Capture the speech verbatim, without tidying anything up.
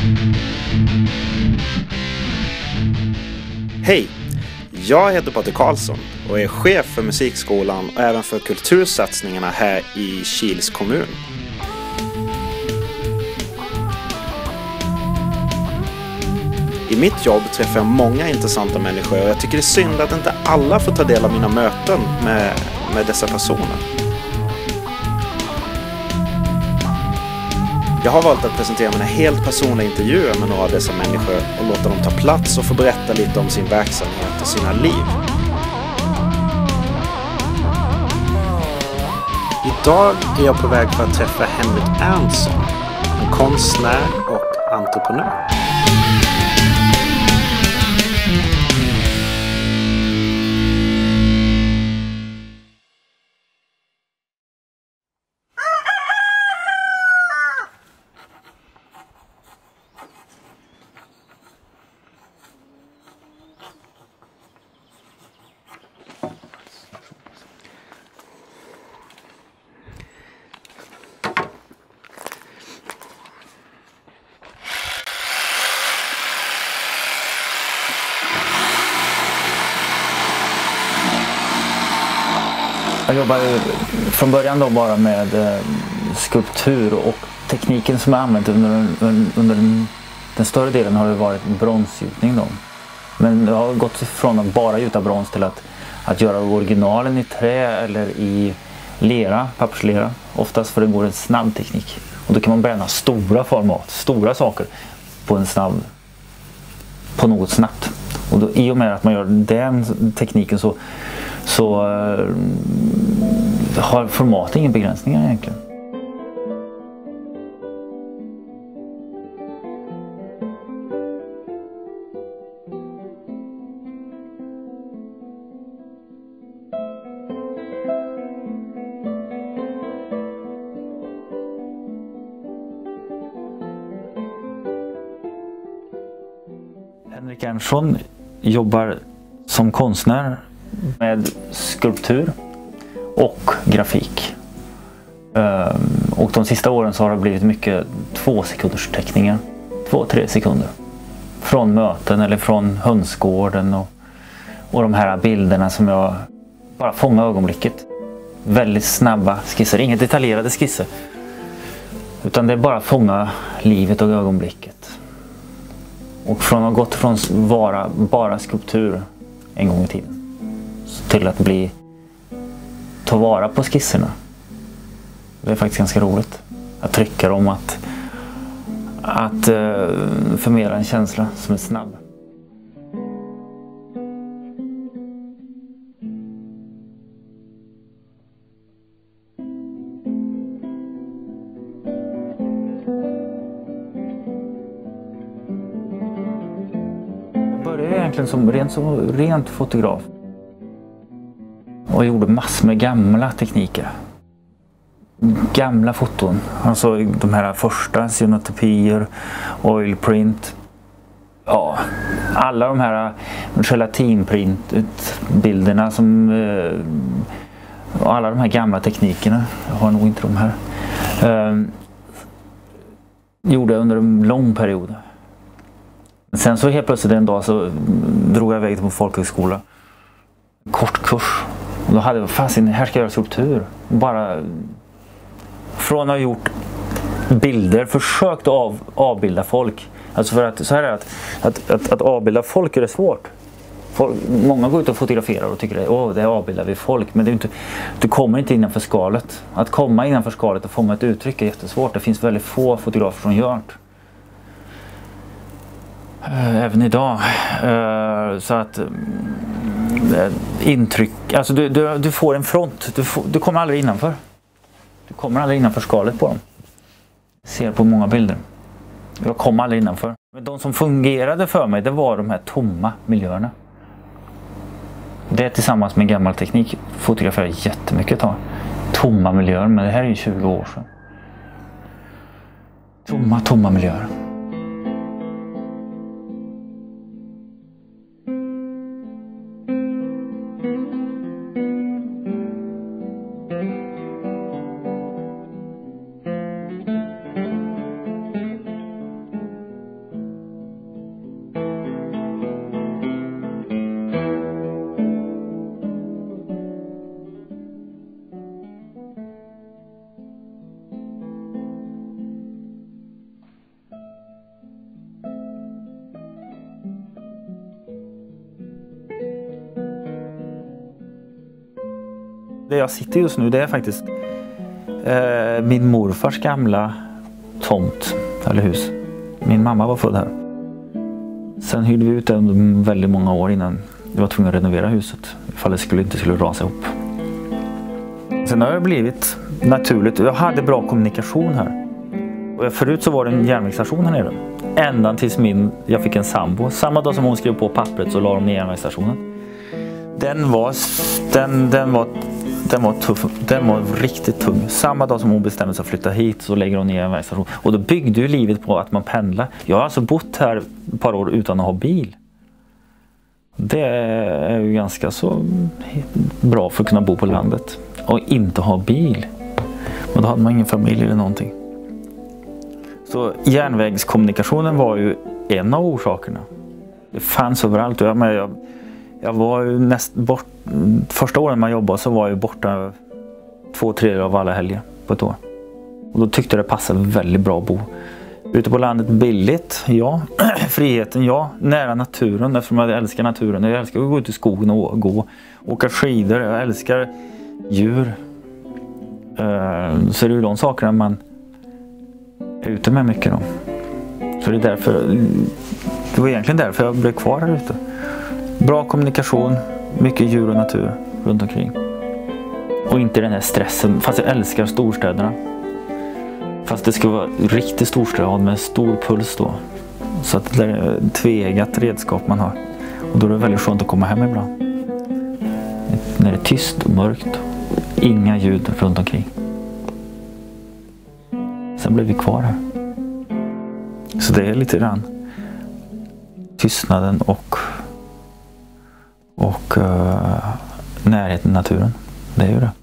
Hej! Jag heter Patrik Karlsson och är chef för musikskolan och även för kultursatsningarna här i Kils kommun. I mitt jobb träffar jag många intressanta människor och jag tycker det är synd att inte alla får ta del av mina möten med, med dessa personer. Jag har valt att presentera mina helt personliga intervjuer med några av dessa människor och låta dem ta plats och få berätta lite om sin verksamhet och sina liv. Idag är jag på väg för att träffa Henrik Erntsson, en konstnär och entreprenör. Jag jobbar från början då bara med eh, skulptur, och tekniken som jag använt under, under den, den större delen har det varit bronsgjutning då. Men jag har gått från att bara gjuta brons till att, att göra originalen i trä eller i lera, papperslera. Oftast, för det går en snabb teknik. Och då kan man bränna stora format, stora saker på en snabb, på något snabbt. Och då, i och med att man gör den tekniken så så uh, har formatet ingen begränsningar egentligen. Henrik Erntsson jobbar som konstnär med skulptur och grafik. Och de sista åren så har det blivit mycket två sekunders teckningar. Två, tre sekunder. Från möten eller från hönsgården och, och de här bilderna som jag bara fångar ögonblicket. Väldigt snabba skisser, inga detaljerade skisser. Utan det är bara att fånga livet och ögonblicket. Och från att ha gått från vara bara skulptur en gång i tiden till att bli ta vara på skisserna. Det är faktiskt ganska roligt att trycka dem, att att uh, förmedla en känsla som är snabb. Jag började egentligen som rent, som rent fotograf. Och gjorde massor med gamla tekniker. Gamla foton. Alltså de här första cyanotypier, oil print. Ja, alla de här gelatinprint bilderna som och alla de här gamla teknikerna. Jag har nog inte de här. Eh, gjorde jag under en lång period. Sen så helt plötsligt en dag så drog jag iväg till folkhögskola. Kort kurs. Och då hade jag fasen, här ska jag göra skulptur. Bara från att ha gjort bilder, försökt av, avbilda folk. Alltså för att, så här är det, att, att, att, att avbilda folk är det svårt. Folk, många går ut och fotograferar och tycker att åh, det avbildar vi folk. Men det är inte, du kommer inte innanför skalet. Att komma innanför skalet och fånga ett uttryck är jättesvårt. Det finns väldigt få fotografer som gör det. Även idag. Så att intryck, alltså du, du, du får en front, du, får, du kommer aldrig innanför. Du kommer aldrig innanför skalet på dem. Jag ser på många bilder. Jag kommer aldrig innanför. Men de som fungerade för mig, det var de här tomma miljöerna. Det tillsammans med gammal teknik fotograferar jättemycket tag. Tomma miljöer, men det här är ju tjugo år sedan. Tomma, tomma miljöer. Det jag sitter just nu, det är faktiskt eh, min morfars gamla tomt eller hus. Min mamma var född här. Sen hyrde vi ut det under väldigt många år innan vi var tvungna att renovera huset. Ifall det skulle, inte skulle rasa ihop. Sen har det blivit naturligt. Jag hade bra kommunikation här. Och förut så var det en järnvägsstation här nere. Ända tills min, jag fick en sambo. Samma dag som hon skrev på pappret så la de ner järnvägsstationen. Den var, den, den var, den var tuff. Den var riktigt tung. Samma dag som hon bestämde sig att flytta hit så lägger hon ner järnvägsstationen. Och då byggde ju livet på att man pendlar. Jag har alltså bott här ett par år utan att ha bil. Det är ju ganska så bra för att kunna bo på landet. Och inte ha bil. Men då hade man ingen familj eller någonting. Så järnvägskommunikationen var ju en av orsakerna. Det fanns överallt. Jag, men jag, jag var ju näst bort, första åren man jobbade så var jag borta två tredjedelar av alla helger på ett år. Och då tyckte jag det passade väldigt bra att bo. Ute på landet billigt, ja. Friheten, ja. Nära naturen, eftersom jag älskar naturen. Jag älskar att gå ut i skogen och gå. Åka skidor, jag älskar djur. Så det är ju de sakerna man är ute med mycket då. Så det är därför, det var egentligen därför jag blev kvar här ute. Bra kommunikation, mycket djur och natur runt omkring. Och inte den här stressen, fast jag älskar storstäderna. Fast det ska vara riktigt storstad med stor puls då. Så att det är ett tveeggat redskap man har. Och då är det väldigt skönt att komma hem ibland. När det är tyst och mörkt. Inga ljud runt omkring. Sen blev vi kvar här. Så det är lite grann tystnaden och och uh, närheten till naturen. Det är ju det.